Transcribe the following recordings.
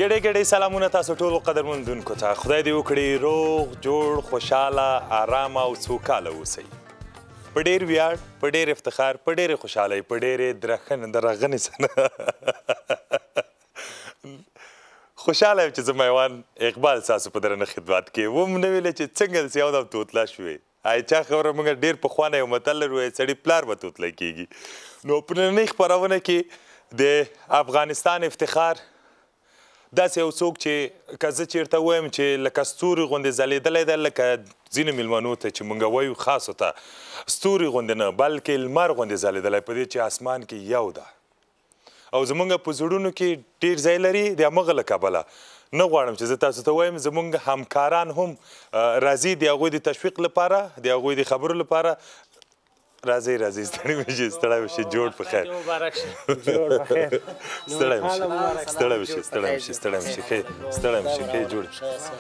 ګډې سلامونه تاسو ټولو قدرمندونکو ته. خدای دې وکړي روغ جوړ خوشحاله آرامه او سوکاله اوسئ. په ډېر ویاړ، په ډېر افتخار، په ډېرې خوشحالۍ، په ډېرې درغنې سره خوشحاله یم چې زه میوان اقبال ستاسو په درنه خدمت کې وم. نه ویلې چې څنګه داسې یو دم توتله شوې. چا خبره موږ ډېر پخوانی یو متل لرو سړي پلار به توتله کېږي. نو په نننۍ خپرونه کې د افغانستان افتخار داسې یو څوک چې که زه چېرته ووایم چې لکه ستوري غوندې ځلېدلی دی، لکه ځینو میلمنو ته چې موږ وایو خاصو ته ستوري غوندې نه بلکې لمر غوندې ځلېدلی په دې چې اسمان کې یو ده او زموږ په زړونو کې ډېر ځای لري. د همغه له کبله نه غواړم چې زه تاسو ته وایم زموږ همکاران هم راځي د هغوی د تشویق لپاره، د هغوی د خبرو لپاره. راځئ راځئ، ستړی مه شئ، ستړی مه شئ، جوړ په خیر. ستړی مه شئ، ستړی مه شئ، ستړی مه شئ، ستړی مه شئ، ستړی مه شئ، ښه جوړ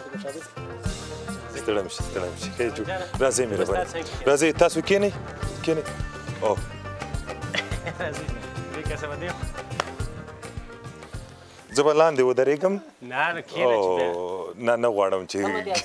ستړی مه شئ، ستړی مه شئ، ښه جوړ. راځئ مهرباني، راځئ تاسو کښېنئ کښېنئ. او زه به لاندې ودرېږم. نه نه غواړم چې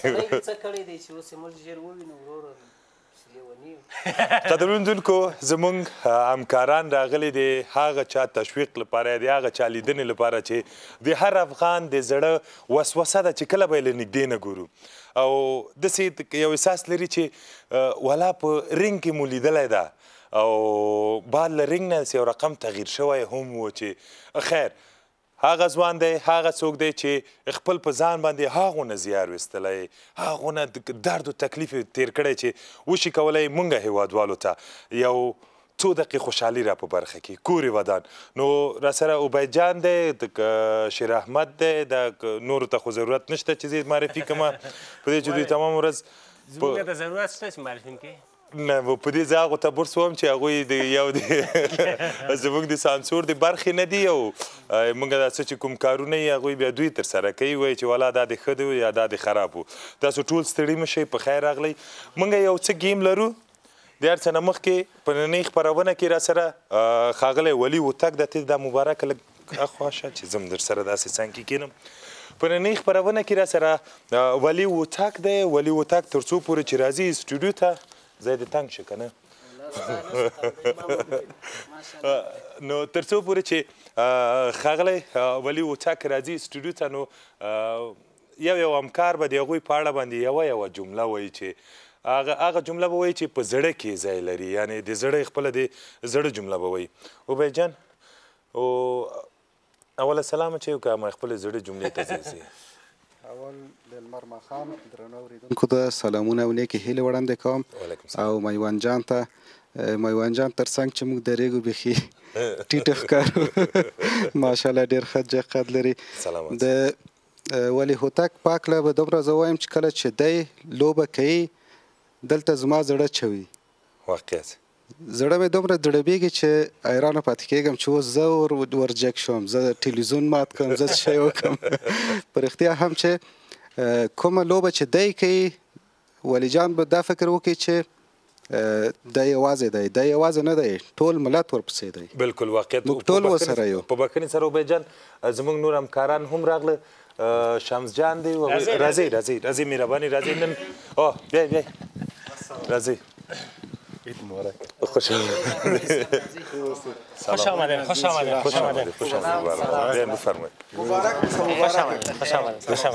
قدرمندونکو زموږ همکاران راغلي د هغه چا تشویق لپاره، د هغه چا لیدنې لپاره چې د هر افغان د زړه وسوسه ده چې کله به یې له نږدې نه ګورو او داسې یو احساس لري چې والا په رنګ کې مو لیدلی ده او بعد له رنګ نه یو رقم تغییر شوی هم و چې خیر هغه ځوان دی، هغه څوک دی چې خپل په ځان باندې هغونه زیار ویستلی، هغونه درد و تکلیف تیر کړی چې وشي کولی موږ هیوادوالو ته یو څو دقیقې خوشحالي را په برخه کې کور ودان. نو راسره عبید جان دی، شیر احمد دی، د نورو ته خو ضرورت نشته چې زه معرفي کړم په دې چې دوی تمام ورځ زموږ ته ضرورت شته چې معرفي کړي. نه په دې زه هغو ته برس وم چې هغوی د یو د زموږ د سانسور د برخې نه دي او موږ دا څه چې کوم کارونه یې هغوی بیا دوی ترسره کوي، وایي چې والا دا د ښه دی یا دا د خراب و. تاسو ټول ستړي مه شئ، په خیر راغلی. موږ یو څه ګیم لرو د هر څه نه مخکې په نننۍ خپرونه کې راسره ښاغلی ولي هوتک د ته دا مبارکه لږ اخوا شه چې زه م درسره داسې څنګ کې کښېنم. په نننۍ خپرونه کې راسره ولي هوتک دی. ولي هوتک تر څو پورې چې راځي اسټوډیو ته ځای دې تنګ شه که نه، نو تر څو پورې چې ښاغلی ولي هوتک راځي اسټوډیو ته نو یو همکار به د هغوی په اړه باندې یوه جمله وایي چې هغه جمله به وایي چې په زړه کې ځای لري، یعنې د زړه خپله د زړه جمله به وایي. عبید جان اوله سلام چې که ما خپلې زړه جملې ته ځای ځي. اول د لمر ماښام درنو اورېدونکو ته سلامونه او نیکې هیلې وړاندې کوم او میوان جان ته میوان جان تر څنګ چې موږ درېږو بیخي ټیټه ښکارو ماشاءالله ډېر ښه قد لري. د ولي هوتک په هکله به دومره زه وایم چې کله چې دی لوبه کوي دلته زما زړه چوي، واقعیت زړه مې دومره دړبېږي چې حیرانه پاتې کېږم چې اوس زه ورجګ شوم، زه ټلویزیون مات کړم، زه څه شی وکړم. په رښتیا هم چې کومه لوبه چې دی کوي ولي جان به دا فکر وکړي چې دی یوازې دی، دی یوازې نه دی، ټول ملت ورپسې دی. بلکل واقعیت موږ ټول ورسره یو. په بښنې سره عبید جان زموږ نور همکاران هم راغله. شمس جان دی، راځئ راځئ راځئ مهرباني راځئ نن بیاي بیاي راځئ. عید مبارک. خوش آمدید. خوش آمدید. خوش آمدید. خوش آمدید. خوش آمدید. بیاین بفرمایید. مبارک خوش آمدید. خوش آمدید. خوش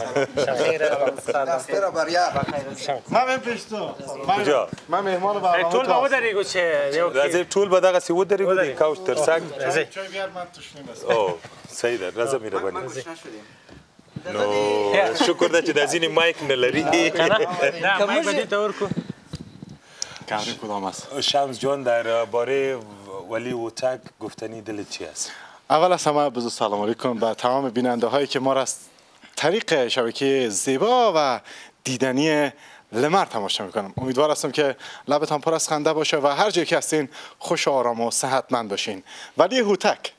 آمدید. ما من پیش تو. کجا؟ ما مهمان برنامه ټول به ودرېږو چې راځئ ټول به دغسې ودرېږو د کوچ تر څنګ. چای بیار من تشنیم است. او صحیح ده، راځه مهرباني. نو شکر ده چې دا ځینې مایک نه لري. نه مایک به دې ته ورکو. کاری کدام است؟ شمس جان درباره ولی هوتک گفتنی دلت چی است؟ اول از همه بزرگ سلام علیکم به تمام بیننده هایی که ما را از طریق شبکه زیبا و دیدنی لمر تماشا میکنم. امیدوار هستم که لبتان پر از خنده باشه و هر جایی که هستین خوش و آرام و صحتمند باشین. ولی هوتک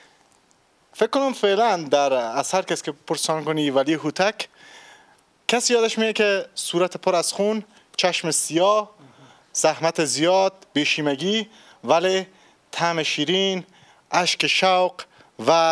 فکر کنم فعلا در از هر کس که پرسان کنی ولی هوتک کسی یادش میاد که صورت پر از خون، چشم سیاه، زحمت زیاد، بیشیمگی ولی طعم شیرین، اشک شوق و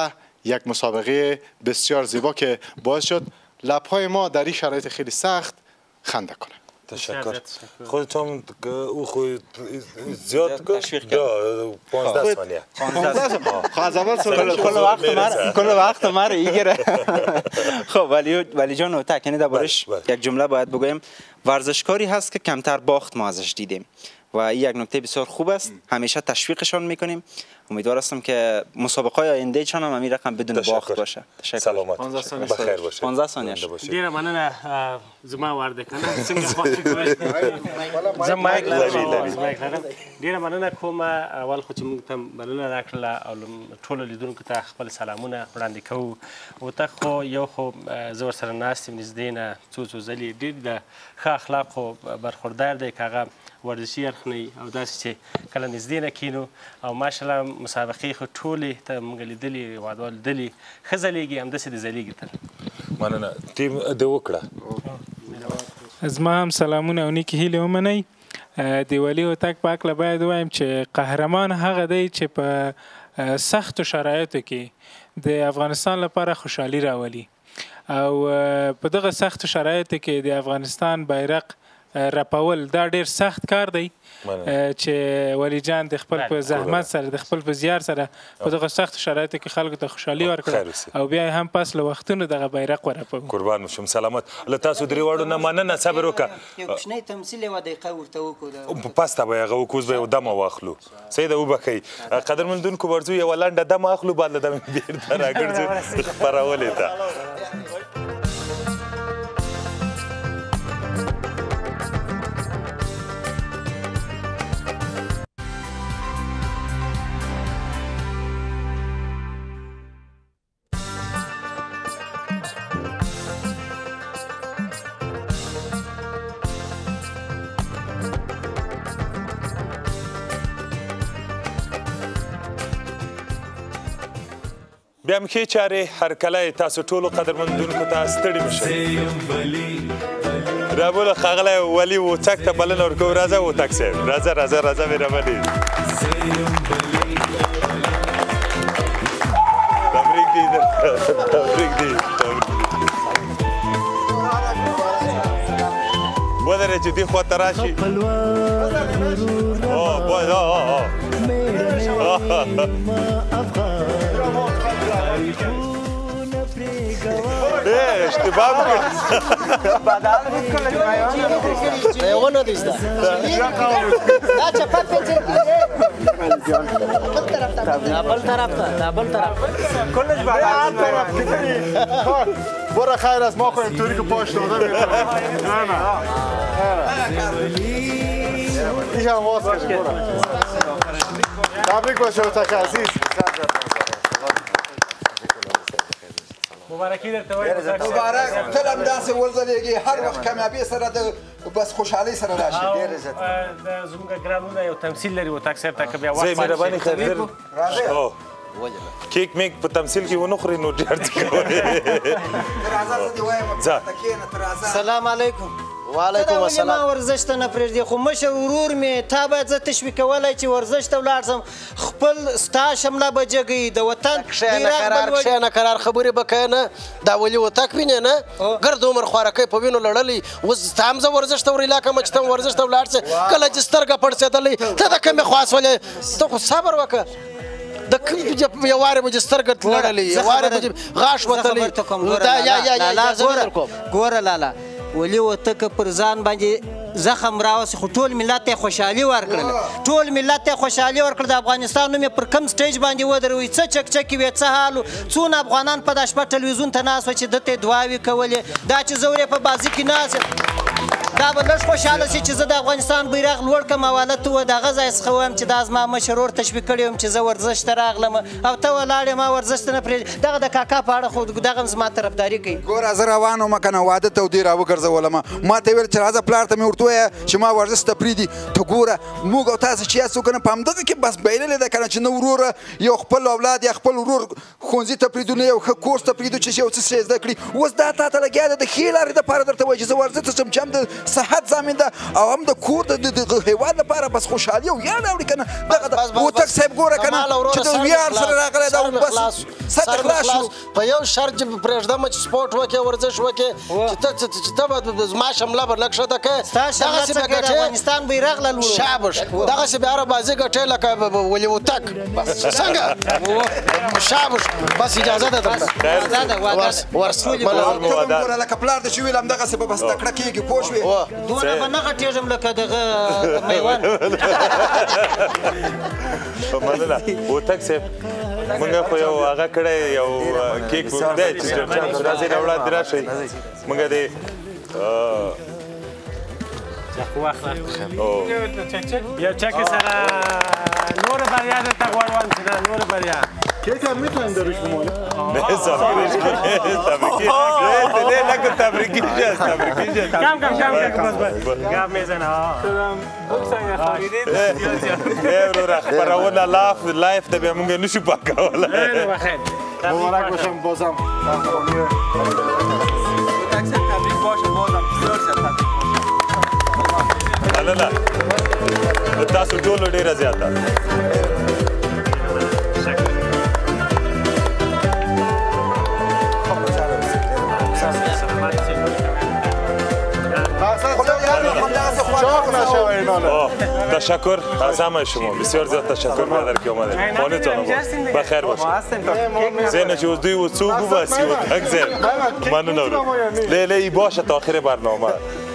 یک مسابقه بسیار زیبا که باعث شد لب‌های ما در این شرایط خیلی سخت خنده کنه. تشکر. خودت هم او خود زیاد تشویق کرد. 15 ثانیه. از اول کل وقت ما رو ایگره. خب ولی جان اوتک، یعنی دربارش یک جمله باید بگویم. ورزشکاری هست که کمتر باخت ما ازش دیدیم و این یک نکته بسیار خوب است. همیشه تشویقشان میکنیم. امیدوار هستم که مسابقه های آینده چون هم همین رقم بدون باخت باشه. تشکر. سلامت. بخیر باشه. 15 ثانیه. ډیره مننه زما ورده کنه څنګه خوښ کوئ زما مایک لرم. ډیره مننه کوم. اول خو چې موږ ته بلنه راکړله او ټولو لیدونکو ته خپل سلامونه وړاندې کوو. وته خو یو خو زه ورسره ناست یم نږدې نه څو ځلې. ډېر د ښه اخلاقو برخوردار دی که هغه ورزشي اړخ نه او داسې چې کله نږدې نه کینو او ماشاءالله مسابقې خو ټولې ته موږ لیدلي هېوادوال لیدلي ښه ځلیږي همداسې دې ځلیږي تل. مننه. ټیم دې وکړه. زما هم سلامونه او نیکې هیلې ومنئ. د ولي هوتک په هکله باید ووایم چې قهرمان هغه دی چې په سختو شرایطو کې د افغانستان لپاره خوشحالي راولي او په دغه سختو شرایطو کې د افغانستان بیرغ رپول دا ډیر سخت کار دی چې ولی جان د خپل په زحمت سره د خپل په زیار سره په دغه سخت شرایطو کې خلکو ته خوشحالي ورکړه او بیا هم پس له وختونو دغه بیرغ ورپو. قربان شم. سلامت. له تاسو درې واړو نه مننه. صبر وکړه. یو کوچنی تمثیل یوه دقیقه ورته وکړو. پس ته به هغه وکړو، اوس به یو دمه واخلو. سیده وبښئ. قدرمنونکو ورځو یوه لنډه دمه اخلو، بعد له دمې بېرته راګرځو خپرولې ته. بیا هم ښې چارې هرکلی تاسو ټولو قدرمندونکو ته ستړي مه شئ. رابوله ښاغلی ولي هوتک ته بلنه ورکوو. راځه هوتک صاحب، راځه مهرباني. تبریک دی. ودرې چې دې خوا ته راشي. اشتباه میکنه. یوونه دیسته دا چپت بل طرف کلش برو خیر است. ما خواهیم طوری که پاش داده نه ایش هم واس کشیم. تبریک باشه هوتک عزیز. مبارکي درته وایم. مبارک. تل همداسې وځلېږي، هر وخت کامیابۍ سره د بس خوشحالۍ سره راشي. د زموږ ګرانونه یو تمثیل لري هوتک صاحب ته که بیا وخت مهرباني خیر کیک میک په تمثیل کې ونه خوري نو ډېر څه کوئ. سلام علیکم. وعلیکم السلام. ما ورزش ته نه پرېږدي خو مشر ورور مې تا باید زه تشویقولی چې ورزش ته ولاړ شم. خپل ستا شمله به جګوي د وطن کښېنه کرار خبرې به کوې نه. دا ولي هوتک وینې نه ګرد عمر خوارکی په وینو لړلی. اوس ستا هم زه ورزش ته ورلا کړم چې ته هم ورزش ته ولاړ شې. کله چې سترګه پړسېدلی ته د کومې خوا شولې؟ ته خو صبر وکړه. د یو وارې به چې سترګه لړلې، یو وارې به چې غاښ وتلی. ګوره لالا، ولي هوتک پر ځان باندې زخم راوسي خو ټول ملت ته خوشحالي ورکړله. ټول ملت ته خوشحالي ورکړه. د افغانستان نوم یې پر کم سټیج باندې ودروي. څه چکچکې وې، څه حال و. څونه افغانان په دا شپه ټلویزیون ته ناست وه چې ده ته یې دعاوې کولې. دا چې زه ورې په بازي کې ناست یم دا به لږ خوشحاله شي چې زه د افغانستان بیرغ لوړ کړم. حالت و د هغه ځای څخه وایم چې دا زما مشر ورور تشویق کړی وم چې زه ورزش ته راغلم او ته ولاړ یې ما ورزش ته نه پرېږدي. دغه د کاکا په اړه خو دغه هم زما طرفداري کوي. ګوره زه روان وم که نه واده ته دې راوګرځولم. ما ته یې ویل چې راځه پلار ته مې ورته ووایه چې ما ورزش ته پرېږدي. ته ګوره موږ او تاسو چې یاستو که نه په همدغه کې بس بایللې ده که نه چې نه وروره یو خپل اولاد یا خپل ورور ښوونځي ته پرېږدو، نه یو ښه کورس ته پرېږدو چې یو څه شی زده کړي. اوس دا تا ته لګیا ده د ښې لارې دپاره درته وایي چې زه ورزش ته شم چې هم د صحت ضامن ده او هم د کور د هیواد لپاره بس خوشحالي او ویاړ راوړي که نه دغه هوتک صاحب ګوره که نه چې د ویاړ سره راغلی دا بس سر خلاص شو په یو شرط پرېږدم چې سپورټ وکړې ورزش وکړې چې ته به زما شمله به لږ ښه دغسې به ګټې افغانستان بیرغ له لورو شابش دغسې بیا بازي ګټې لکه ولي هوتک څنګه شابش بس اجازه ده درته ګوره لکه پلار د چې ویل همدغسې به بس تکړه کېږي پوه شوې دونه به نه غټېږم لکه دغه میوند مننه هوتک صاحب موږ خو یو هغه کړی یو کیک دی چې راځئ نه وړاندې راشئ موږ د یو چک سره نور بریا درته غواړم چې نه نور بریا کیک هم میتونیم داروش بمونه؟ نه تبریکی نه نکن تبریکی جست کم گپ میزنه برو خبرونه لایف ده بیا مونږ نشو پاکوله مبارک باشم بازم تبریک باشه بازم بسیار زیاد مننه تاسو ټولو ډیره زیاته تشکر از همه شما بسیار زیاد تشکر مادر که اومدید خانه‌تان بخیر باشید زین جوزدی و سوق و بسی و تک زین ممنون لیلی ای باشه تا آخر برنامه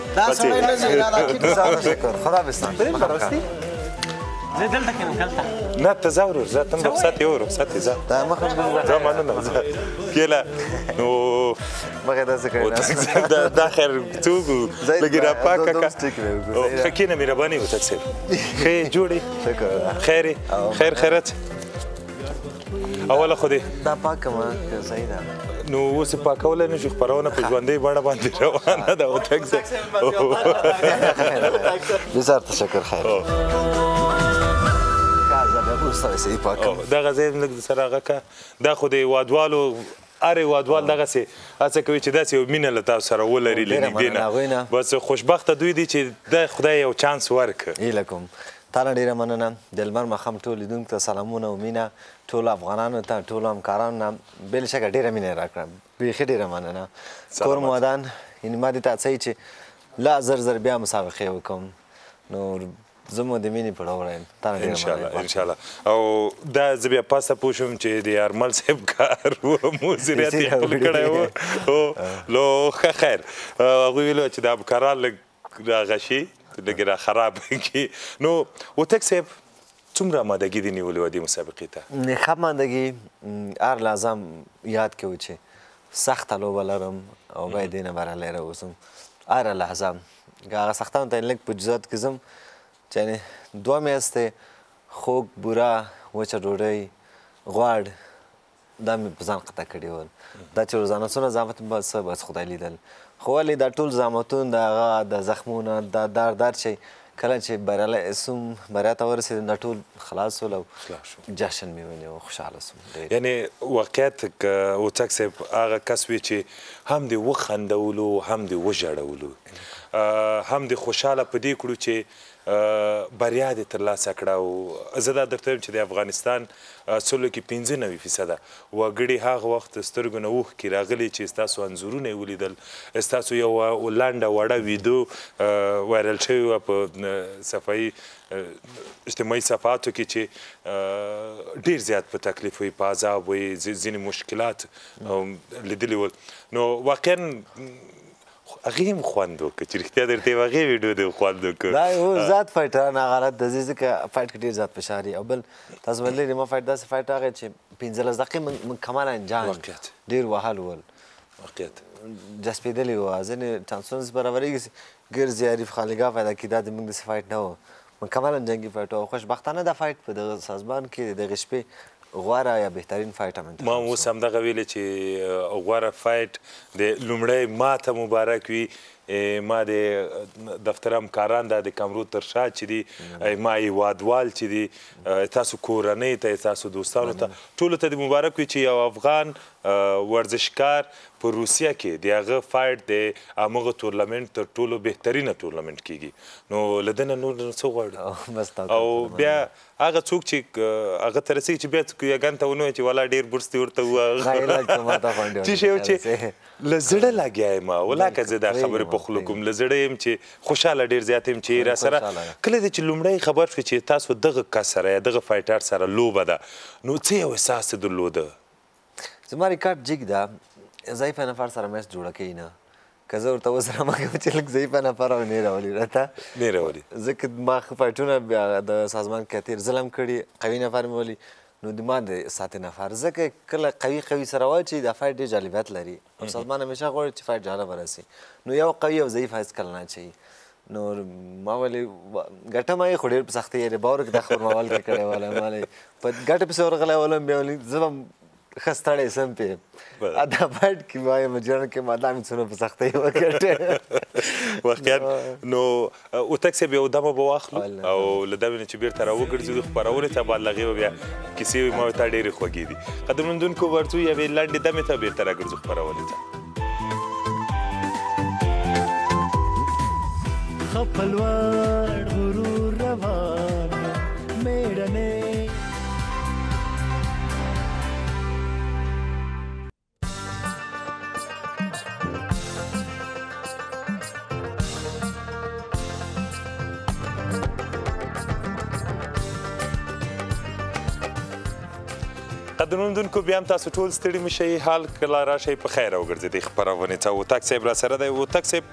خدا بستان زه دلته کېنم دلته نه ته ځه ورور زه ته هم رخصت یې و رخصت یې ځه ځه مننه ځه کېله نو مخې داسې کوي دا خیر څوک و لږ یې راپاکه کړه ښه کښېنه مهرباني هوتک صاحب ښه یې جوړ یې خیر یې خیر خیرت اوله خو دې دا پاکه ما که صحیح ده نو اوس یې پاکولی نه شو خپرونه په ژوندۍ بڼه باندې روانه ده هوتک صاحب بسیار تشکر خیر دغه ځای هم لږ سره هغه که دا خو د هېوادوالو هر هېوادوال دغسې هڅه کوي چې داسې یو مینه له تاسو سره ولري له نږدې نه بس خوشبخته دوی دي چې د خدای یو چانس ورکړه هیله کوم تا نه ډېره مننه د لمر ماښام ټول لیدونکو ته سلامونه او مینه ټولو افغانانو ته ټولو همکارانو نه بې شکه ډېره مینه یې راکړه بیخي ډېره مننه کور مو ودان یعنې ما دې ته هڅوي چې لا زر بیا مسابقې وکړم نو زه مو د مینې په ډول یم تا نه ډېره مننه انشاءالله او دا زه بیا پاسه پوه شوم چې د ارمل صاحب کار و مؤثریت یې خپل کړی و نو ښه خیر هغوی ویلي چې د همکاران لږ راغه شي لږ را خراب کړي نو هوتک صاحب څومره آمادګي دې نیولې وه دې مسابقې ته ښه آمادګي هر لحظه یاد کوو چې سخته لوبه لرم او باید دې نه بریالی راووځم هره لحظه که هغه سختانو ته لږ په جزات کې ځم چې یعنې 2 میاشتې خوږ بوره وچه ډوډۍ غوړ دا مې په ځان قطع کړي ول دا چې روزانه څونه زحمت بس خدای لیدل خو ولې دا ټول زحمتونه د هغه د زخمونه دا دردر چې کله چې بریا ته ورسېدم دا ټول خلاص شول او جشن مې ونیو خوشحاله شوم یعنې واقعیت که هوتک صاحب هغه کس وي چې هم دې وخندولو هم دې وژړولو هم دې خوشحاله په دې کړو چې بریا دې ترلاسه کړه او زه دا درته وایم چې د افغانستان سلو کې 95% وګړي هغه وخت سترګو نه اوښکې راغلي چې ستاسو انځورونه یې ولیدل ستاسو یو لنډه وړه ویډیو وایرل شوې وه په صفحي اجتماعي صفحاتو کې چې ډېر زیات په تکلیف وي په عذاب وي ځینې مشکلات لیدلي ول نو واقعا هغې هم خوند وکړه چې رښتیا درته یم هغې ویډیو دې خوند وکړه دا یو زیات فایټران هغه حالت د ځي ځکه فایټ کې ډېر زیات فشار وي او بل تاسو به لرې ما فایټ داسې فایټ راغی چې 15 دقیقې موږ کمالا جنګ ډېر وهل ول واقعیت جذبېدلي وو ځینې چانسونه چې برابرېږي ګرځي عریف خالقه پیدا کړي دا زموږ داسې فایټ نه و موږ کمالا جنګي فایټ و خوشبختانه دا فایټ په دغه سازمان کې د دغې شپې غوره یا بهترین فایټ هم ما اوس همدغه ویلې چې غوره فایټ د لومړی ماته مبارک وي ما د دفتر همکاران دا د کمرو تر شا چې دي ما هیوادوال چې دي تاسو کورنۍ ته تاسو دوستانو ته ټولو ته د مبارک وي چې یو افغان ورزشکار په روسیه کې د هغه فایټ د همغه تورنمنټ تر ټولو بهترینه تورنمنټ کیږي نو له ده نه نور څه غواړو او بیا هغه څوک چې هغه ته رسېږي چې بیا یګن ته ونه وایي چې والا ډېر بورس دې ورته ووایه چې شی و چې له زړه لګیا یم ولاکه زه دا خبرې په خوله کوم له زړه یم چې خوشحاله ډېر زیات یم چې را سره کله دې چې لومړی خبر شوې چې تاسو دغه کس سره یا دغه فایټر سره لوبه ده نو څه یو احساس درلوده زما ریکارډ جګ ده ضعیفه نفر سره میچ جوړه کوي نه که زه ورته اوس رامګم چې لږ ضعیفه نفر او نه راولي راته نه راولي ځکه ما ښه فایټونه بیا د سازمان کې تېر ظلم کړي قوي نفر مې ولي نو د ما د ساتې نفر ځکه کله قوي سره وایي چې دا فایټ ډېر جالبیت لري او سازمان همیشه غواړي چې فایټ جالبه راسي نو یو قوي او ضعیف هېڅکله نه اچوي نو ما ولې ګټه ما یې خو ډېر په سختۍ یې باور کې دا خبر ما اول کې کړی ولی ما په ګټه پسې ورغلی ولم بیا ولې زه به ښه ستړی سم پې دا فایټ کې وایم جوړ کې ما دا مې څونه په سختۍ وګټې واقعا نو اوتک صاحب یو دمه به واخلو او له دمې نه چې بیرته راوګرځېدو خپرونې ته بعد له هغې به بیا کیسې ما ورته ډېرې خوږې دي قدرمنوونکو ورځو یوې لنډې دمې ته بیرته راګرځو خپرونې ته خپلوار غرور روان میړنې قدرمنوونکو بیا هم تاسو ټول ستړي مه شئ حال کله راشئ په خیر راوګرځېدئ خپرونې ته اوتک صاحب را سره دی اوتک صاحب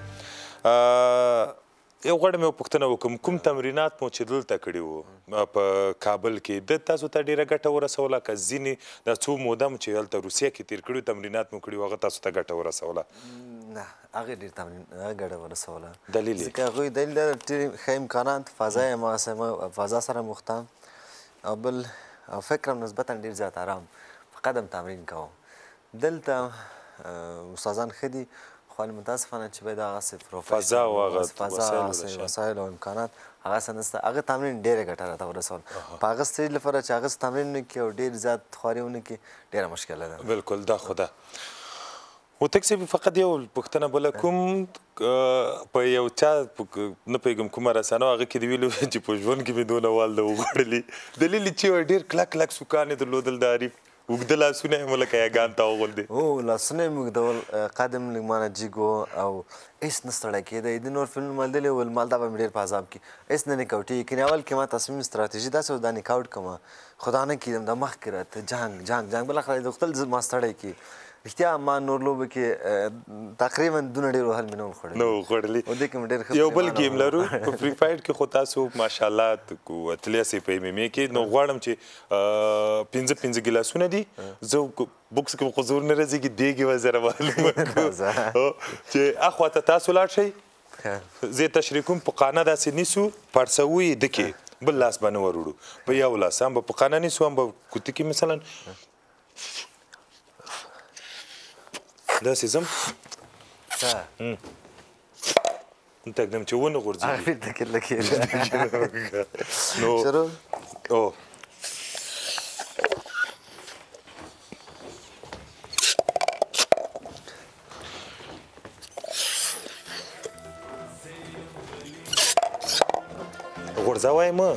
یو غواړم یو پوښتنه وکړم کوم تمرینات مو چې دلته کړي وو په کابل کې د تاسو ته ډېره ګټه ورسوله که ځینې دا څو موده مو چې هلته روسیه کې تېر کړي تمرینات مو کړي وو هغه تاسو ته ګټه ورسوله نه هغې ډېر تمرین ګټه ورسوله دلیل ځکه هغوی دلیل دا ډېر ښه امکانات فضا یې هماغسې فضا سره مختم او بل او فکرم نسبتا ډېر زیات آرام په قدم تمرین کوم دلته استادان ښه دي خو متاسفانه چې باید هغسې فضا او هغه وسایل او امکانات هغسې نشته هغه تمرین ډېره ګټه راته ورسوله په هغه سټیج لپاره چې هغسې تمرین ونه کړي او ډېر زیات خواري ونه کړي ډېره مشکله ده بالکل دا خو ده اوتک صاحب فقط یو پوښتنه بله کوم په یو چا نه پوهېږم کومه رسنه هغه کې دې ویلي چې په ژوند کې مې دونه والده وغوړلي دلیل یې چې ډېر کلک کلک سوکان یې درلودل د عارف اوږده لاسونه یې مو لکه یګان ته وغولدې هو لاسونه یې مې اوږدول قدم لږ مانه جګ و او هېڅ نه ستړی کېدی د نور فلمونه مې لیدلي ول مال دا به مې ډېر په عذاب کړي هېڅ نه نکاوټېږي کنې اول کې ما تصمیم ستراتیژي داسې وه دا نکاوټ کړمه خو دا نه کېدم د مخکې راته جنګ بالاخره د غوښتل ما ستړی کړي رښتیا ما نور لوبو کې تقریبا دونه ډېر وهل مې نه وخوړلي نه وخوړلي او دې کې مې ډېر یو بل گیم لرو په فری فایټ کې خو تاسو ماشاءالله اتلیا سي په ایم ام ای کې نو غواړم چې 15 ګیلاسونه دي زه بوکس کې خو زور نه راځي چې دیګ و زره معلومه چې اخواته تاسو لاړ شئ زه تشریح کوم په قانه داسې نیسو پړسوو یې دکې بل لاس باندې وروړو په یو لاس هم به په قانه نیسو هم به کوتي کې مثلا داسې ځم ته اقدم چې ونه غورځېږي نو غورځوی مه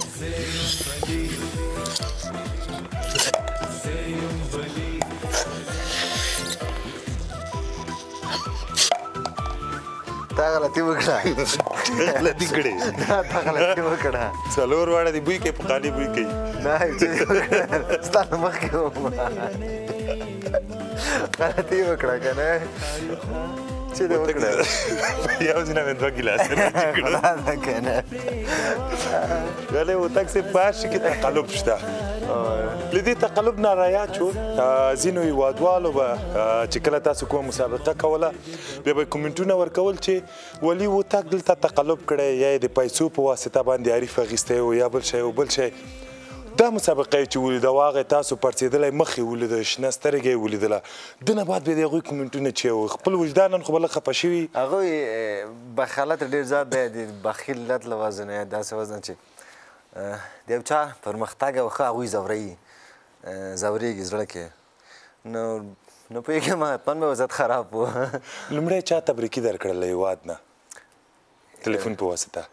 تا غلطي وکړه غلطي کړې تا غلطي وکړه څلور واړه دي بوی کوي په قالي بوی کوي نه چې ستا نه مخکې وم غلطي وکړه که نه چې دې وکړه یو ځینه مې 2 ګیلاسه نه که نه ولی اوتک صاحب په هر شي کې تقلب شته له دې تقلب نه رایاد شو ځینو هیوادوالو به چې کله تاسو کومه مسابقه کوله بیا به کومنټونه ورکول چې ولي اوتک دلته تقلب کړی یا یې د پیسو په واسطه باندې عارف اخیستی و یا بل شی دا مسابقه چې ولیده هغه تاسو پړسېدلی مخ یې ولیده شنه سترګې یې ولیدله دنه بعد بیا د هغوی کومنټونه چې وو خپل وجدانن خو به لږ خفه شوي هغوی بخالت ډېر زیات دی د بخیلت له وجه نه داسې وجه چې د یو چا پرمختګ او ښه هغوی ځورېږي زړه کې نو پوهېږم حتما به وضعیت خراب و لومړی چا تبریکي درکړله هېواد نه تلیفون په واسطه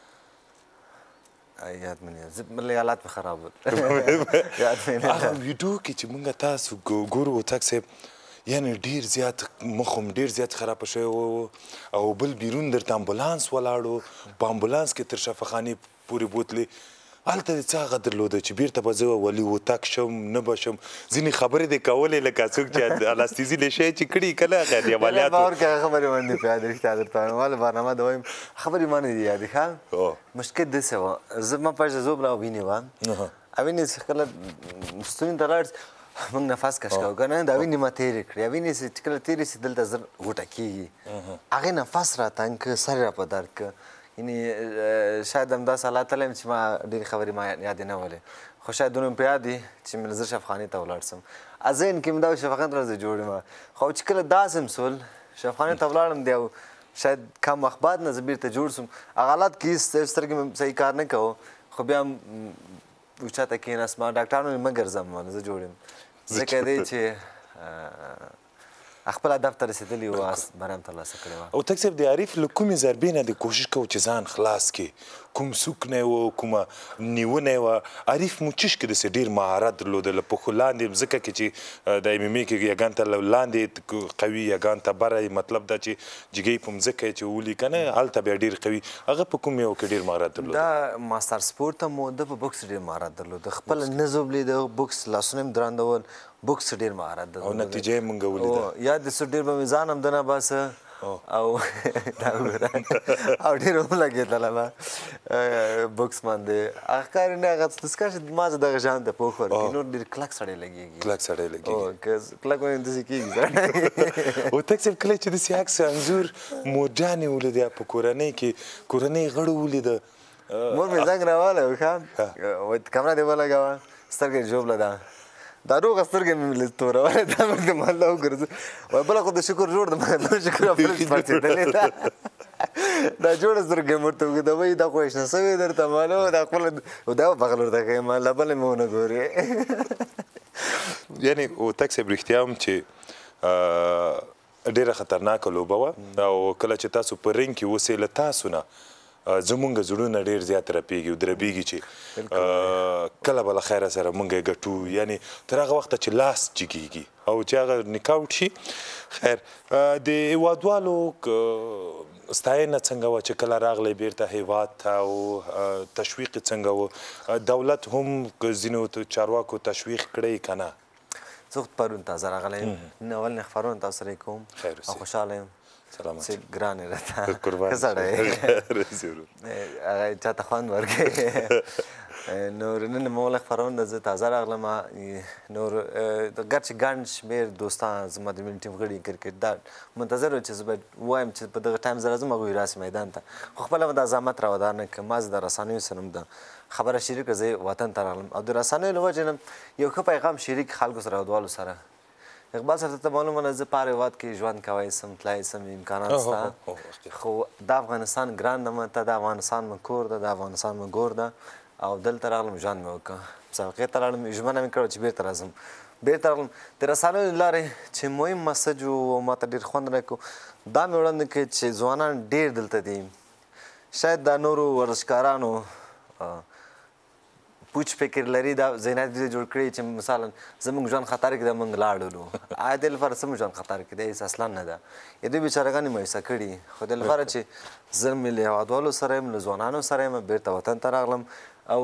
یاد مې نه حالات مې خراب ول هغه ویډیو کې چې موږ تاسو ګورو وطاق صاحب یعنې ډېر زیات مخ هم ډېر زیات خراب شوی و او بل بیرون درته امبولانس ولاړو په امبولانس کې تر شفاخانې پورې بوتلې هلته دې څه هغه درلوده چې بیرته به زه ولي وطاق شم نه به شم ځینې خبرې دې کولې لکه څوک چې انستیزي له شی چې کړي کله خیر عملیات باور کوه خبرې باندې په یاد رښتیا درته وایم والله برنامه ته وایم خبرې ما نه دي یادې ښه مشکل داسې وه زه ما پښه زوب لا وینې وه وینې چې کله ستوني ته لاړ موږ نفس کش کوو که نه دا وینې ما تېرې کړې وینې چې کله تېرې شي دلته زر غوټه کېږي هغې نفس را تنګ که سر را په درد که یعنې شاید همداسې حالات تللی یم چې ما ډېرې خبرې ما یادې نه ولې خو شاید دونه مې په یاد دي چې مې زه شفاخانې ته ولاړ سم ذهن کې مې دا شفاخانې ته زه جوړ یم خو چې کله داسې هم سول شفاخانې ته ولاړم دی او شاید کم وخت بعد نه زه بېرته جوړ سوم هغه حالات کې سترګې مې صحیح کار نه کوو خو بیا هم اوچاته کېناستم ډاکټرانو مې مه ګرځم زه جوړ یم ځکه دی چې خپل هدف ته رسېدلي وو بریا هم ترلاسه کړې وه او تک صاحب د عارف له کومې ضربې نه دې کوشش کوو چې ځان خلاص کړي کوم سوک نه و کومه نیونه وه عارف موچش کې داسې ډېر مهارت درلوده له پښو لاندې مځکه کې چې د ایم ام ای کې یګان ته لاندې قوي یګان ته بره مطلب دا چې جګۍ په مځکه چې ولي که نه هلته بیا ډېر قوي هغه په کوم یو کې ډېر مهارت درلوده دا ماستر سپورټ هم و ده په بوکس ډېر مهارت درلوده خپله نه زوبلېده بوکس لاسونه هم درندول بوکس ډېر مهارت درلوده او نتیجه یې موږ ولیده یا د څه ډېر به مې ځان هم دنه باسه او دا وګوره او ډېر هم لګېدله به بوکس باندې هغه کار نه هغه داسې کار چې ما زه دغه شان ته پوخ ورکړي نور ډېر کلک سړی لګېږي کلک سړی لګېږي که کلک ونیم داسې کېږي سړی او تک صاحب کله چې داسې عکس انځور مورجانې ولیده په کورنۍ کې کورنۍ غړو ولیده مور مې زنګ راوالی و ښه کمره دې ولګوه سترګې ژوبله ده دا روغه سترګې مې تورولې دا مې د مالله وګرځه وایي بله خو د شکر جوړ ده د شکر افرش پړسېدلې ده دا جوړه سترګې مې ورته وګېده وایي دا خو اشنه سوې درته معلومه دا خپله دا بغل ورته کوي مالله بله مې ونه ګورې یعنې تک صاحب رښتیا هم چې ډېره خطرناکه لوبه وه او کله چې تاسو په رنګ کې اوسئ له تاسو نه زمونږ زړونه ډېر زیات رپېږي او دربېږي چې کله به له خیره سره مونږ یې ګټو یعنې تر هغه وخته چې لاس جګېږي او چې هغه نکاوټ شي خیر د هېوادوالو ستاینه څنګه وه چې کله راغلی بیرته هېواد ته او تشویق یې څنګه و دولت هم ځینو چارواکو تشویق کړی که نه زه پرون تازه راغلی یم نن اول نه خبرونه تاسو سره کوم او خوشحاله یم سلامت ګران یې راته قربان ښه سړی هغه چاته خوند ورکوي نور نن مو ولې خپرونه زه تازه راغلم نور ګرچې ګڼ شمېر دوستان زما د ملي ټیم غړي کرکټ دا منتظر و چې زه باید ووایم چې په دغه ټایم زه راځم هغوی راسي میدان ته خو خپله به دا زحمت راودار نه کړم ما زه د رسنیو سره هم د خبره شریکه زه وطن ته راغلم او د رسنیو له وجې نه یو ښه پیغام شریک خلکو سره هېوادوالو سره اقبال صاحب ته معلومه ده زه په هر هېواد کې ژوند کوی سم تللی سم امکانات شته خو د افغانستان ګران ده ماته د افغانستان مې کور ده د افغانستان مې ګور ده او دلته راغلم ژوند مې وکړه مسابقې ته لاړم ژمنه مې کړې چې بېرته راځم بېرته راغلم د رسنیو له لارې چې مهم مسج و ماته ډېر خوند راکړو دا مې وړاندې کړې چې ځوانان ډېر دلته دي شاید دا نورو ورزشکارانو پوچ فکر لري دا ذهنیت دې جوړ کړی چې مثلا زموږ ژوند خطر کې ده موږ لاړلو آیا دې لپاره څه ژوند خطر کې دی هېڅ اصلا نه ده دوی بیچارهګان یې مایوسه کړي خو دې لپاره چې زه مې له هېوادوالو سره یم له ځوانانو سره یم بېرته وطن ته راغلم او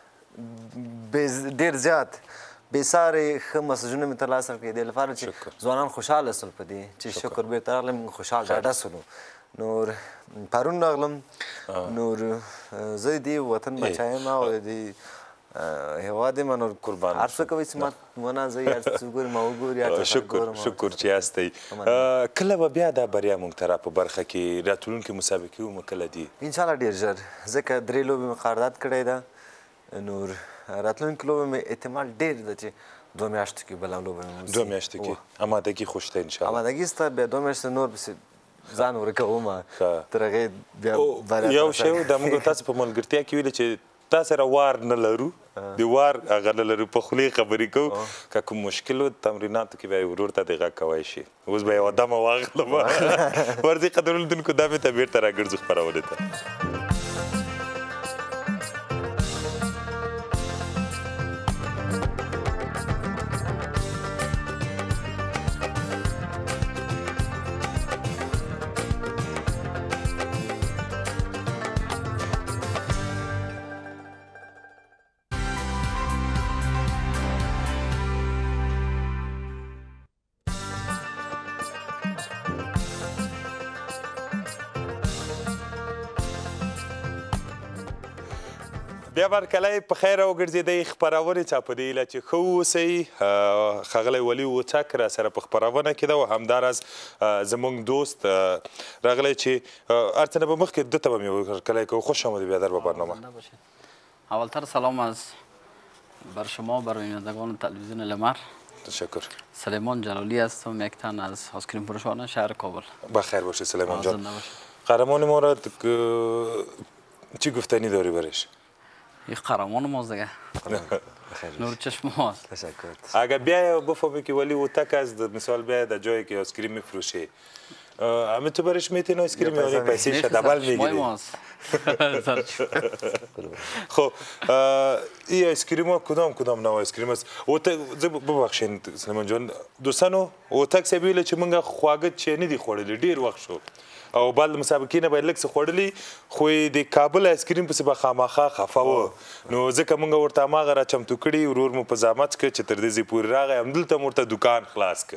ډېر زیات بېسارې ښه مسجونه مې ترلاسه کړي دې لپاره چې ځوانان خوشحاله سول په دې چې شکر بېرته راغلم خوشحال ډاډه سولو نور پرون راغلم نور زه دې وطن بچا یم او دې هېواد یم نور قربان هر څه کوئ چې ما ونه زه هر څه وګوري ما وګوري شکر چې یاستئ کله به بیا دا بریا موږ ته را په برخه کې راتلونکې مسابقې مو کله دي انشاءالله ډېر ژر ځکه 3 لوبې مې قرارداد کړی ده نور راتلونکي لوبه مې احتمال ډېر ده چې 2 میاشتو کې بله لوبه مې 2 میاشتو کې امادګي خو شته انشاءالله امادګي سته بیا 2 میاشتې نور پسې ځان ورکوم تر هغې بیا یو شی د موږ تاسو په ملګرتیا کې ویل چې تاسو سره وار نه لرو د وار هغه نه لرو په خولې خبرې کوو که کوم مشکل و تمریناتو کې بیا یې ورور ته دې غږ کوی شي اوس به یوه دمه واخلم ورځې قدرلیدونکو دا مې ته بېرته راګرځو خپرونې ته بیا برکلی په خیر وګرځېدئ خپرونې ته په دې هیله چې ښه واوسئ ښاغلی ولي وڅک راسره په خپرونه کې ده او همداراز زموږ دوست راغلی چې هر څه نه به مخکې ده ته به مې ورکلی کوو خوش آمدید بیادر به برنامه اولتر سلام از بر شما بر بینندگان تلویزیون لمر تشکر سلیمان جلالی هستم یک تن از آیسکریم فروشان شهر کابل بخیر باشی سلیمان جان قهرمان ما را چی گفتنی داری برش این قهرمان ماست دیگه نور چشم ماست تشکر اگر بیای بفهمی که ولی اوتک از مثال بیای در جایی که آیسکریم میفروشه همه تو برش میتین آیسکریم یا پیسه شدبل میگیری خب این آیسکریم ها کدام نوع آیسکریم است اوتک ببخشین سلیمان جان دوستانو اوتک سبیله چې مونږه خواږه چینی دی خوړلې ډیر وخت شو او بل مسابقین به لکس خوړلی خو د کابل آیسکریم پسې به خامخا خفه و نو ځکه مونږ ورته هماغه را چمتو کړي ورور مو په زحمت کې چې تر دې ځای پورې راغی همدلته مو ورته دوکان خلاص کړ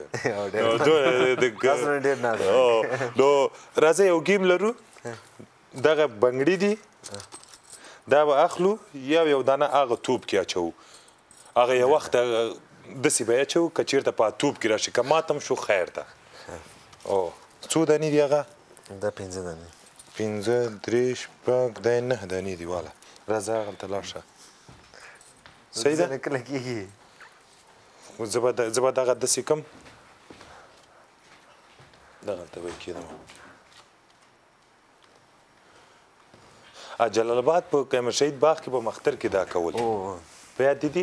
نو راځئ یو گیم لرو دغه بنګړي دي دا به اخلو یو دانه هغه توپ کې اچوو هغه یو وخت داسې به یې اچوو که چېرته په توپ کې راشي که ماتم شو خیر ده څو دانې دي هغه دا 5 دانې 5 3 شپږ دا 9 دانې دي واله راځه هغلته لاړ شه صحیح ده کله کېږي زه به دغه داسې کړم دغلته به یې کېدم جلال آباد په قیمر شهید باغ کې په مختر کې دا کول په یاد دي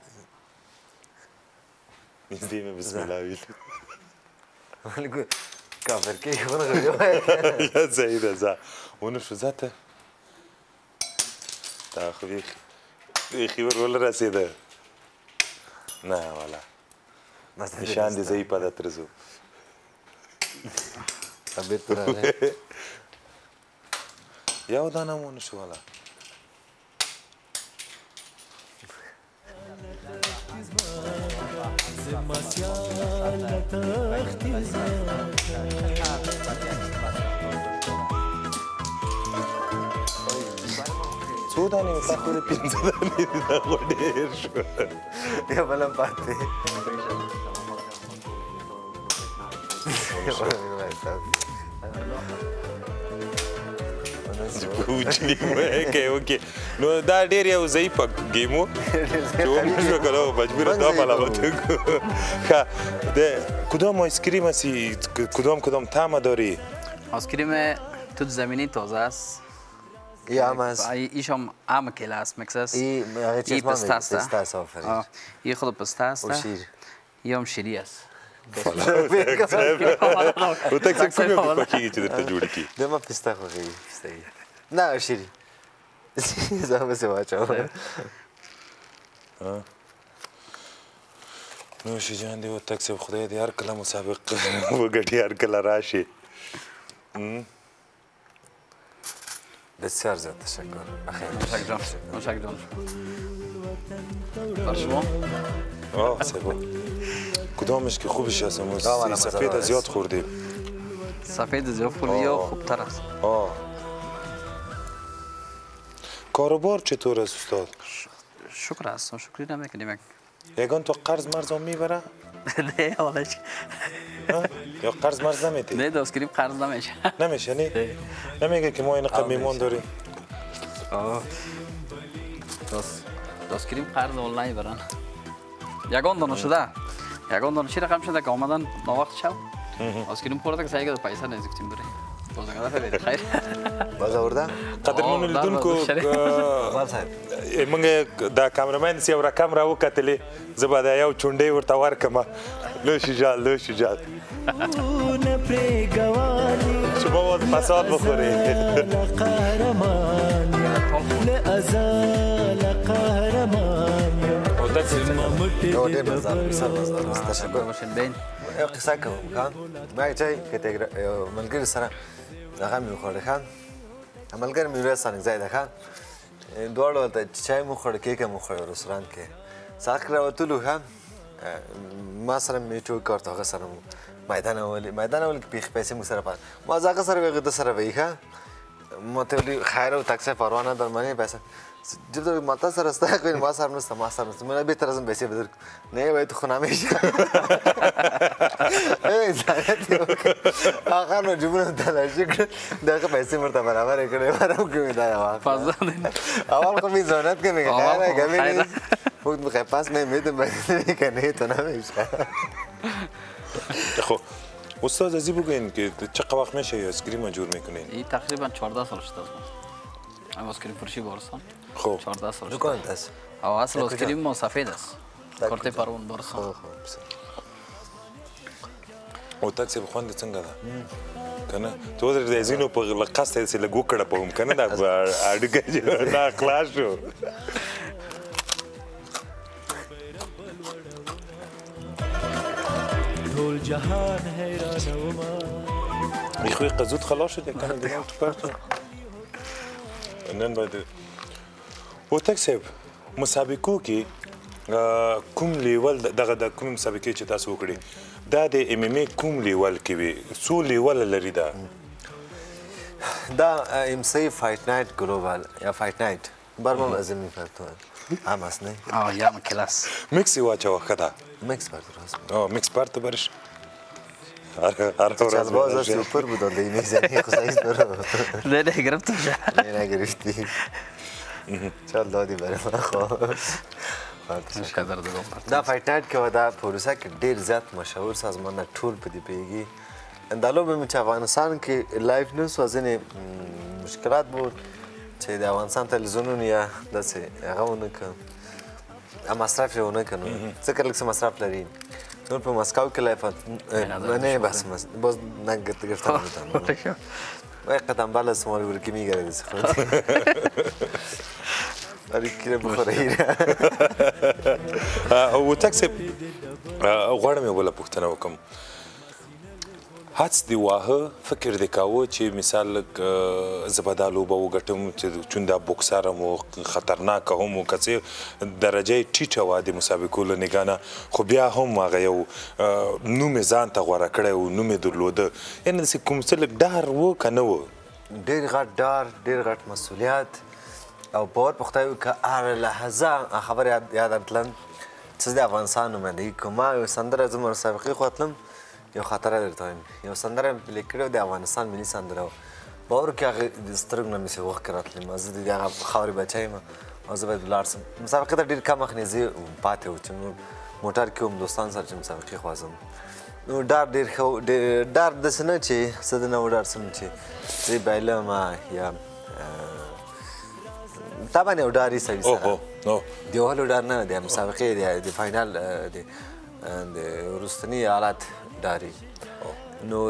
نږدې مې بسم الله ویلو کافر کې ورغلی صحیح ده ځه ونه شو ځه ته دا خو بیخي ور ولرسېده نه والا نشان دې زه یې په ده تر ځو یو دانه مو ونه شو والا څو دانې مې تا خو د 5 دانې دي دا خو ډېر شو یا بله پاتې اوکې نو دا ډېر یو ضعیفه ګیم و چې ومشو که نه مجبوره دا ملامت وکړو ښه کدام آیسکریم هستی کدام طعم داری آیسکریم توت زمینی تازه است این هم است ایش هم هم کلا است مکس است این پسته است این خود پسته است و شیر این هم شیری است او تک څه کومې خوښېږي چې درته جوړې کړي د ما پسته خوښېږي نه شیري زه به سې واچوم نوشي جان دی او تک صاحب خدای دې هر کله مسابق وګټي هر کله راشي بسیار زیاد تشکر بخیر مشک جان بر شما سبا کدامش که خوبش هستم سفید زیاد خوردیم سفید زیاد خوردی یا خوبتر است کاروبار چطور است استاد شکر است شکری نمیکنیم یگان تو قرض مرزم میبره نه حالش یا قرض مرز نمیدی نه داسکریم قرض نمیشه نمیشه نمیگه که ما این قد میمون داریم آیسکریم قرض آنلاین برن یگان دانه شده یگان دانه چی رقم شده که آمدن ناوقت شب آیسکریم خورده که سعی کرده پیسه نزدیکتیم بره بازنگرده فعلی خیر باز آورده قدرمنو لیدونکو موږ دا کامرمین سي یو رقم راوکتلې زه به دا یو چونډۍ ورته ورکړم لوشي جال لوشي جال شما باید فساد بخوری یو قصه کوم ښه ما چای که یو ملګري سره هغه مې وخوړی ښه ملګری مې ورځ ځای ده ښه دواړو هلته چای مو خوړ کیک مو خوړ رستورانت کې ساعت کې راوتلو ښه ما سره مې ټوک ورته هغه سره میدان اول کې پیسې موږ سره پاتې ما زه هغه سره وی هغه ده سره وی ښه ما ته ویلي خیر او تاکسی پروا نه در منې پیسه جب ما تا سره ستا کوي ما سره نشته ما سره نشته من بهتر ازم پیسې بدر نه وای تو خو نمیشه آخر نو جمله تلاشی کړ دغه پیسې مرته برابر کړې ورم کوي دا اول خو می زونت کې میگه نه گمی خود میخوای پاس نمیدم کنه تو نمیشه خب استاد ازی بگوین که چقدر وقت میشه آیسکریم جور میکنین؟ این تقریبا 14 سال شده از آیسکریم فروشی بارستان خب 14 سال شده دکان است او اصل آیسکریم ما سفید است کارت پروان بارستان او تاکسی بخوانده څنګه ده کنه تو در زینو په لقصه سي لګو کړه په هم کنه دا اډګه دا خلاص شو ټول جهان حیران وما میخوای قزود خلاص شد کنه دیگه تو پرت نن باید او تاکسی مسابقو کې کوم لیول دغه د کوم مسابقې چې تاسو وکړي دا د ام ام ای کوم لیول کې وي څو لیول لري دا ام سی فایت نایت گلوبال یا فایت نایت برنامه لازم می‌فهمم هم است نه یا کلاس میکس واچو خدا میکس پارت میکس پارت برش از باز سوپر بود اون میزنی خدایش برو نه گرفتم نه نگرفتی چال دادی برای من خواه دا فایت نایت که و دا پروسه که ډیر زیات مشهور سازمان ټول په دې پیږي دا لوبه چې افغانستان کې لایف نیوز و ځینې مشکلات بود چې د افغانستان تلویزیونونه یا داسې هغه ونه کړ مصرف یې ونه کړ نو ځکه لږ څه مصرف لري نور په مسکو کې لایف نه بس باز نه گرفتار بودم وای قدم بالا سماری ورکی میگره دست خود داری کیره بخوره او تاکسی غواړم یو بله پوښتنه وکړم هڅ دې واهه فکر دې کاوه چې مثال زه به دا لوبه وګټم چې چون دا بوکسر هم و خطرناکه هم و که څه درجه یې ټیټه وه د مسابقو له نګاه نه خو بیا هم هغه یو نوم یې ځان ته غوره کړی و نوم یې درلوده یعنې داسې کوم څه لږ ډار و که نه و ډېر غټ ډار ډېر غټ مسؤلیت او باور په خدای و که هره لحظه خبر یادم تلم چې د افغانستان نمایندګي کوم ما یو سندره زه مسابقې خوا تلم یو خاطره درته وایم یو سندره مې پلې کړې وه د افغانستان ملي سندره وه باور وکړې هغې د سترګو نه مې سې اوښکې راتلې زه د هغه خاورې بچی یم او زه باید ولاړ شم مسابقې ته ډېر کم وخت نږدې پاتې و چې موټر کې وم دوستانو سره چې مسابقې خوا ځم نو ډار ډېر ښه و ډار داسې نه چې زه د نه وډار شم چې زه بایلم یا طبعا یو ډار یې سړي سره د وهلو ډار نه د مسابقې د فاینال د وروستني حالت داری نور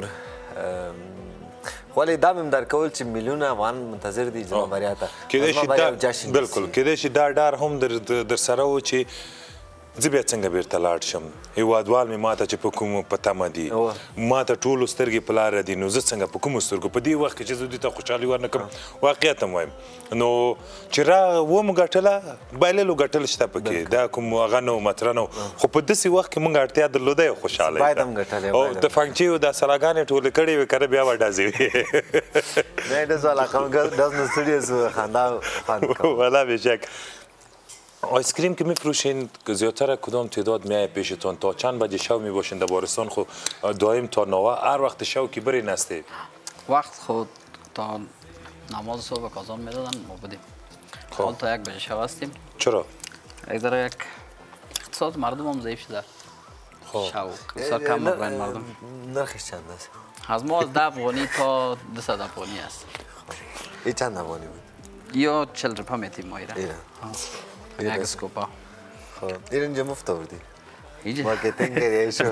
ولی دا مې درکول چې میلیونه افغان منتظر دي زما بریا ته بالکل کېدای شي دا ډار هم در سره و چې زه بیا څنګه بیرته لاړ شم هېوادوال مې ماته چې په کومو په تمه دي ماته ټولو سترګې په لاره دي نو زه څنګه په کومو سترګو په دې وخت کې چې زه دوی ته خوشحالي ورنه کړم واقعیت هم وایم نو چې ومو ګټله بایللو ګټل شته پکې دا کوم هغه نه و مطرح نه و خو په داسې وخت کې موږ اړتیا درلوده یو خوشحالی او د فنکچیو دا سلاګانې ټولې کړې وې که نه بیا به ډزې وې نه ډز والا کوم ډز نه ستړي خندا والا بېشک آیسکریم که میفروشین زیادتر کدام تعداد میایه پیشتون تا چند بجه شب میباشین در بارستان خود دائم تا نوه هر وقت شب که برین هستی وقت خود تا نماز صبح کازان میدادن ما بودیم حال تا 1 بجه شب هستیم چرا؟ یک ذره یک اقتصاد مردم هم ضعیف شده شوق بسیار کم میبرن مردم. نرخش چند است؟ از ما از 10 افغانی تا 200 افغانی است. این چند افغانی بود؟ یا 40 روپا میتیم ما ایره یک اسکوپا. خب این اینجا مفت آوردی؟ اینجا مارکتینگ کردی شو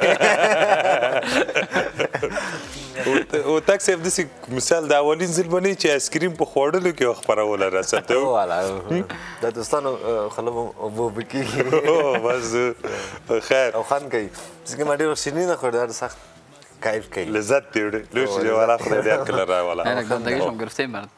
او تک صاحب داسې مثال د اولین ځل باندې چې آیسکریم په خوړلو کې خپروله راسته والا د دوستانو خلم ابو بکی بس خیر او خان کوي څنګه ما ډېر شینی نه خورد سخت کیف کوي لذت دی لوش دی والا خدای دې کله را والا انا گندگیش هم گرفته مرد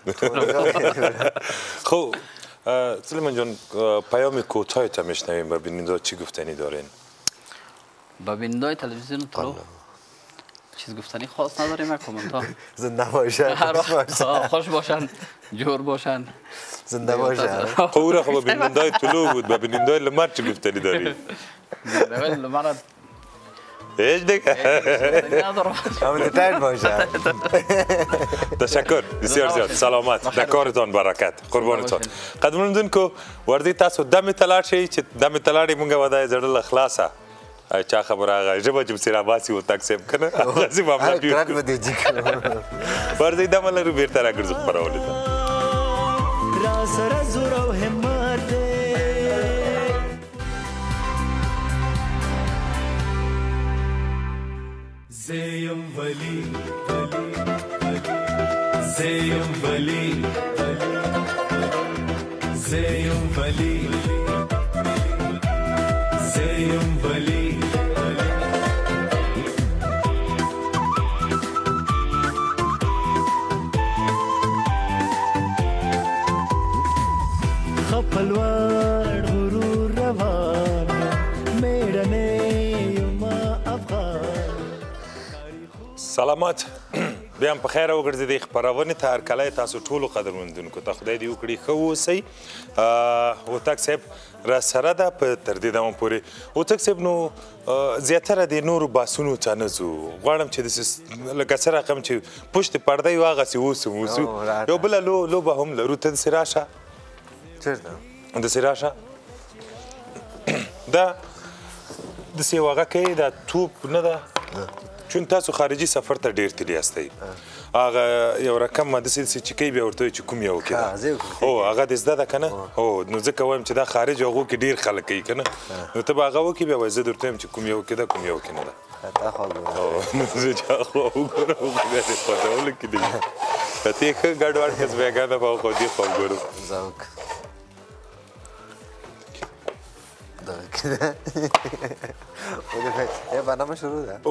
خب سلیمان جان پیام کوتاهت هم میشنویم و بیننده چی گفتنی دارین؟ با بیننده تلویزیون طلو چیز گفتنی خاص نداریم. یک کامنتار زنده باشن خوش باشن جور باشن زنده باشن. خب او را خب بیننده طلو بود با بیننده لمر چی گفتنی داری؟ لمر هیچ دیگه همون تاید باشن. تشکر بسیار زیاد سلامت در کارتان برکت قربانتان. قدرمندون کو وردی تاسو دم تلاړ شي چې دم تلاړې مونږه ودای زړه خلاصه چا خبر هغه ژبه چې سره باسي و تک سیب کنه هغه سي معاملې پیو کرات بده جی وردی دم لرو بیرته راګرځو خبرولې را سره زور او همت زیم ولی زیم ولی زیم ولی زیم ولی خپلوار غرور روان میرنه یما افغان. سلامت بیا هم په خیر وګرځېدئ خپرونې ته هرکلی تاسو ټولو قدرمندونکو ته خدای دې وکړي ښه واوسئ هوتک صاحب راسره ده په تر دې دمه پورې هوتک صاحب نو زیاتره د نورو بحثونو ته نه ځو غواړم چې داسې لکه څه رقم چې پشت پرده یو هغسې اوسو یو بله لوبه هم لرو ته داسې راشه چېرته داسې راشه دا داسې یو هغه کوي دا توپ نه ده چون تاسو خارجي سفر ته ډېر تللی یاستئ هغه یو رقم داسې چې کوي بیا ورته وایي چې کوم یو کې ده هو هغه دې زده ده که نه هو نو ځکه وایم چې دا خارج هغو کې ډېر خلک کوي که نه نو ته به هغه وکړې بیا وایي زه درته وایم چې کوم یو کې ده کوم یو کې نه ده نو زه چې هغه وګورم بیا دې خوځولو کې دي که ته یې ښه ګډوډ کس بیګا ده په خو دې خوا وګورو برنامه شروع ده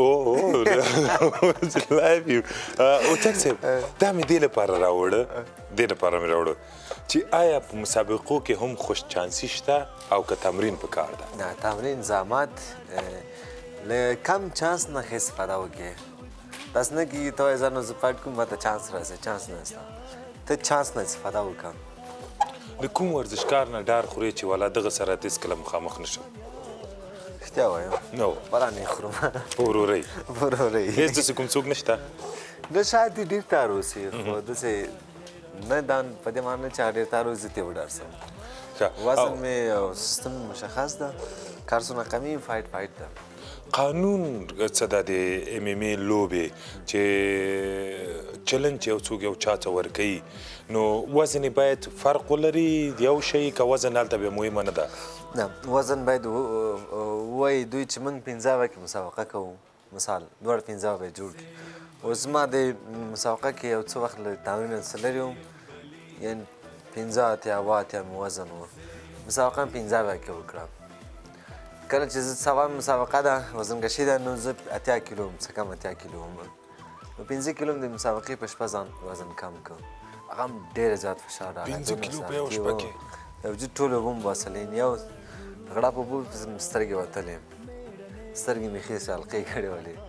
لایف یو هوتک صاحب دا مې دې لپاره راوړه دې لپاره مې راوړه چې آیا په مسابقو کې هم خوش چانسي شته او که تمرین پکار ده نه تمرین زحمت له کم چانس نه ښه استفاده وکړې داسې نه کېږي ته وایې زه نو زه فایټ کوم ماته چانس راځي چانس نه شته ته چانس نه استفاده وکړه د کوم ورزشکار نه ډار خورې چې والا دغه سره ته هېڅکله مخامخ نه شم رښتیا وایم نو خورا نه خورم ورورئ ورورئ هېڅ داسې کوم څوک نشته نه شاید دې ډېر تار اوسي خو داسې نه دا په دې معنی چې ډېر تار اوسي ته وډار سم وزن مې او سیستم مشخص ده کارسونه کمی فایټ ده قانون څه ده د ام ام ای لوبې چې چلنج یو څوک یو چا ته ورکوي نو وزن یې باید فرق ولري یو شی که وزن هلته بیا مهمه نه ده نه وزن باید ووایي دوی چې موږ 15 کې مسابقه کوو مثال دواړه 15 به جوړ کړي اوس ما د مسابقه کې یو څه وخت له تمرین څه لرې وم یعنې 15 اتیا اوه اتیا مې وزن و مسابقه مې 15 کې وکړه کله چې زه سبا مسابقه ده وزنکشي ده نو زه 80 کیلو وم څه کم 80 کیلو وم نو 15 کیلو د مسابقې په شپه ځان وزن کم کړ هغه هم ډېر زیات فشار راغی 15 کیلو په یوه شپه کې د وجود ټولې اوبه مې باسلې یو غړپ اوبه سترګې وتلې سترګې مې ښې حلقې کړې ولې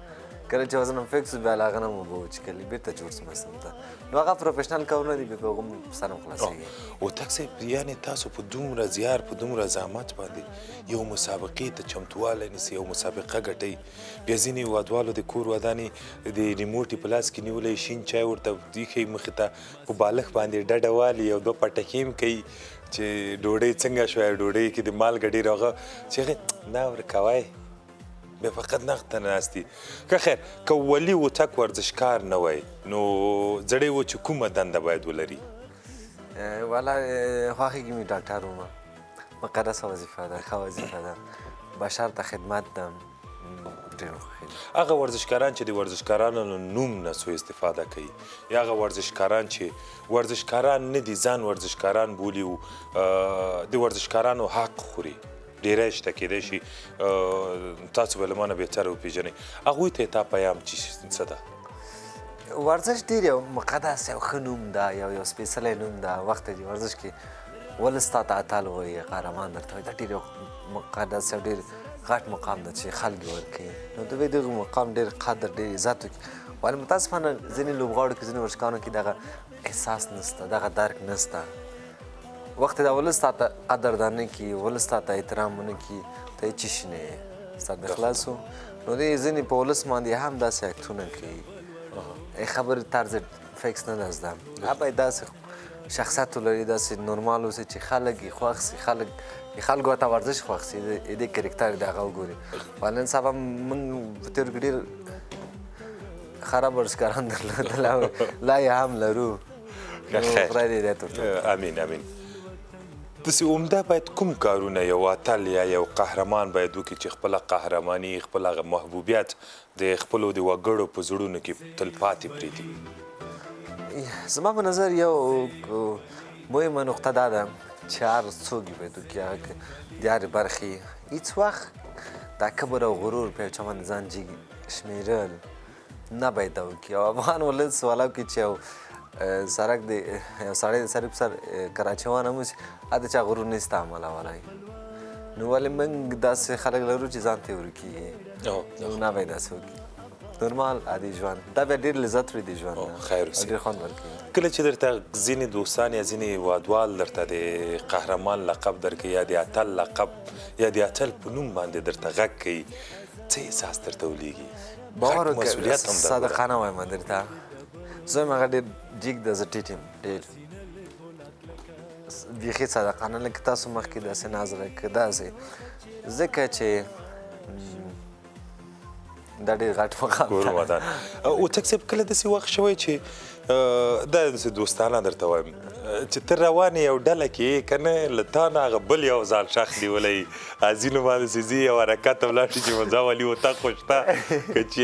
کله چې وزن هم فکس بیا له هغه نه مو اوبه وچښلې بېرته جوړ شوم اصل ته نو هغه پروفیشنل کارونه دي بیا په هغو هم سر هم خلاصېږي هوتک صاحب یعنې تاسو په دومره زیار په دومره زحمت باندې یو مسابقې ته چمتوالی نیسئ یو مسابقه ګټئ بیا ځینې هیوادوالو د کور ودانې د ریموټ یې په لاس کې نیولی شین چای ورته ایښی مخې ته په بالښت باندې ډډه والي یو دوه پټکې هم کوي چې ډوډۍ څنګه شوه ډوډۍ کې د مالګه ډېر هغه چې هغې نه ورکوئ بیا فقط نقد ته ناست دي که خیر که ولي هوتک ورزشکار نه وای نو زړی و چې کومه دنده باید ولري والا خوښېږي مې ډاکټر ومه مقدسه وظیفه ده ښه وظیفه ده بشر ته خدمت ده ډېر خوښېږي هغه ورزشکاران چې د ورزشکارانو له نوم نه سوء استفاده کوي یا هغه ورزشکاران چې ورزشکاران نه دي ځان ورزشکاران بولي او د ورزشکارانو حق خوري ډېری شته کېدای شي تاسو به له ما نه بهتره وپېژنئ هغوی ته یې تا پیام څه ده ورزش ډېر یو مقدس یو ښه نوم ده یو سپېڅلی نوم ده وخت دی ورزش کې ولس تا ته اتل وایي قهرمان درته وایي دا ډېر یو مقدس یو ډېر غټ مقام ده چې خلک یې ورکوي نو د دغه مقام ډېر قدر ډېر عزت وکړي ولې متاسفانه ځینې لوبغاړو کې ځینې ورزشکارانو کې دغه احساس نشته دغه درک نشته وقت دا ولس تا ته قدردانه کړي ولس تا ته احترام ونه کړي ته هېڅ شي نه یې سر د خلاصو نو دې ځینې په ولس باندې هم داسې اکټونه کوي خبرې طرز فکس نه ده زده هغه باید داسې شخصیت ولري داسې نورمال اوسي چې خلک یې خوښ سي خلکو ته ورزش خوښ سي د دې کرکټر د هغه وګوري نن سبا موږ په تېرو کې ډېر خراب ورزشکاران درلودل لا یې هم لرو خدای دې هدایت ورکړي امین امین داسې عمده باید کوم کارونه یو اتل یا یو قهرمان باید وکړي چې خپله قهرماني خپل هغه محبوبیت د خپلو د وګړو په زړونو کې تلپاتې پرېږدي زما په نظر یو مهمه نقطه دا ده چې هر څوک باید وکړي هغه د هرې برخې هېڅ وخت دا کبر او غرور په یو چا باندې ځان جګ شمېرل نه باید دا وکړي او افغان ولس والا وکړي چې یو سړک د یو سړی د سړي په سر کراچوان هم وشي هغه د چا غرور نه استعمالولی نو ولې موږ داسې خلک لرو چې ځان ته یې ورکېږي نو نه باید داسې وکړي نورمال عادي ژوند دا بیا ډېر لذت لري د ژوند نه خیر اوسي ډېر خوند ورکوي کله چې درته ځینې دوستان یا ځینې هیوادوال درته د قهرمان لقب درکوي یا د اتل لقب یا د اتل په نوم باندې درته غږ کوي څه احساس درته ولېږي باور وکړه صادقانه وایم درته زه یم هغه ډېر جګ ده زه ټیټ یم ډېر بیخي صادقانه لکه تاسو مخکې داسې ناز راکړه داسې ځکه چې دا ډېر غټ مقام ده هوتک صاحب کله داسې وخت شوی چې دا داسې دوستانه درته وایم چې ته روان یې یو ډله کې یې که نه له تا نه هغه بل یو ځان شخ نیولی ځینو باندې چې ځي یو حرکت ته ولاړ شي چې مزه ولي هوتک خو شته که چې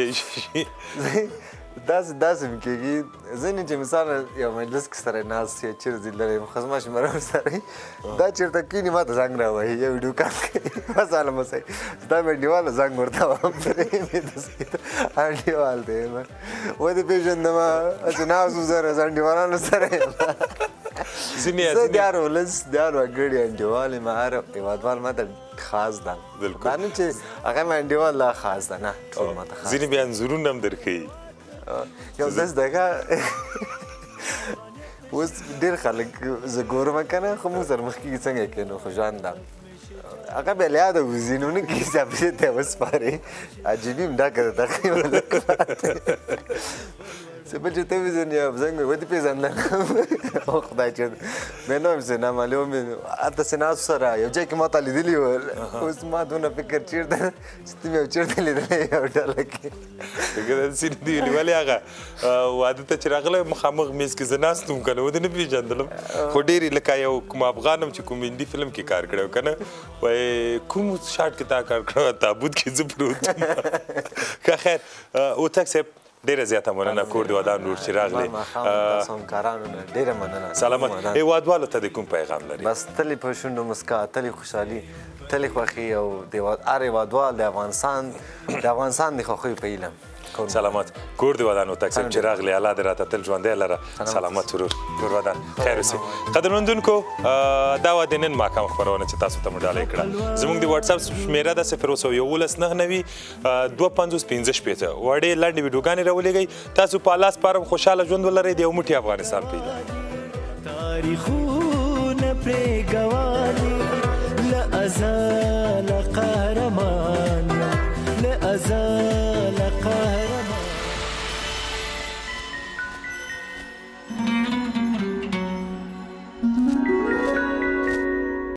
داسې مې کېږي ځینې چې مثال یو مجلس کې سره ناست یا چېرې ځي لرې خزما شمېره ورسره دا چېرته کښېني ما ته زنګ راوهي یا ویډیو کال کوي بس هله مسئ ستا مې انډیواله زنګ ورته وهم پرې مې داسې انډیوال دی ودې پېژندمه چې ناست وم سره زه انډیوالانو سره یم زه د هر ولس د هر وګړي انډیوال یم هر هېوادوال ما ته خاص ده دا نه چې هغه مې انډیوال لا خاص ده نه ټول ما ته خاص ځینې بیا انځورونه هم درښیي یو داسې دغه اوس ډېر خلک زه ګورم که نه خو موږ سره مخکې څنګه کېنو خو ژوند ده هغه بیا له یاده وځي نو نه کېږي چې اپرې ته یې وسپارې عجیبي م ډکه ده تقریبا لږ چې بل چې ته وپېژنې یا زنګ مې ودې پېژندل خدای چې مې نه وایم چې نامعلوم مې هلته ناست سره یو ځای کې ما تا لیدلي ول اوس ما دونه فکر چېرته چې ته مې یو چېرته لیدلی یو ډله کې داسې نه دي ویلي ولې هغه واده ته چې راغلی مخامخ میز کې زه ناست وم که نه ودې نه پېژندلم خو ډېرې لکه یو کوم افغان هم چې کوم هندي فلم کې کار کړی و که نه وایي کوم شاټ کې تا کار کړی و تابوت کې زه پروت وم که خیر هوتک صاحب ډېره زیاته مننه کور د ودان نور چې راغلی ډېره مننه سلامت هېوادوالو ته د کوم پیغام لري بس تلې په شونډو مسکا تلې خوشحالي تلې خوښي او هر هېوادوال د افغانستان د خوښیو په هیله سلامت کور دې ودان هوتک صاحب چې راغلی الله دې راته تل ژوندی لره سلامت ورور کور ودان خیر اوسې قدرمندونکو دا وه د نن ماښام خپرونه چې تاسو ته مو ډالۍ کړه زموږ د وټساپ شمېره ده 01199 2515 وړې لنډې ویډیوګانې راولېږئ تاسو په الله سپارم خوشحاله ژوند ولرئ د یو موټی افغانستان پیدا تاریخونه پرې ګوالي له ازل